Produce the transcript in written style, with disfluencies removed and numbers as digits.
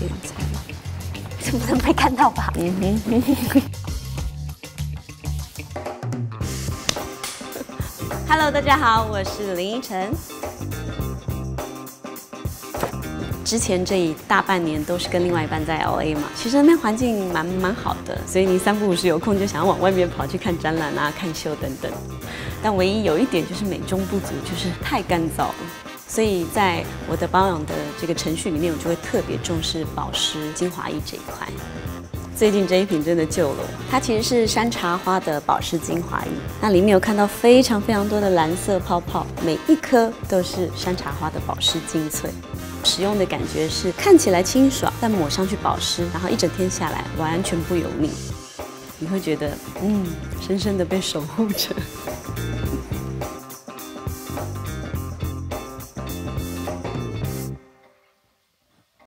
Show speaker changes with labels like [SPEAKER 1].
[SPEAKER 1] 剪裁，这不能被看到吧？Hello， 大家好，我是林依晨。之前这一大半年都是跟另外一半在 LA 嘛，其实那边环境蛮好的，所以你3不5时有空就想要往外面跑去看展览啊、看秀等等。但唯一有一点就是美中不足，就是太干燥了。所以在我的保养的这个程序里面，我就会特别重视保湿精华液这一块。最近这一瓶真的救了我，它其实是山茶花的保湿精华液，那里面有看到非常多的蓝色泡泡，每一颗都是山茶花的保湿精粹。使用的感觉是看起来清爽，但抹上去保湿，然后一整天下来完全不油腻，你会觉得深深的被守护着。